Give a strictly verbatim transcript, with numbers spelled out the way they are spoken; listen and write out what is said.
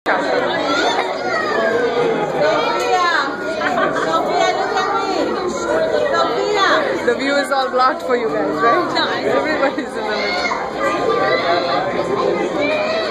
The view is all blocked for you guys, right? Everybody's in the middle.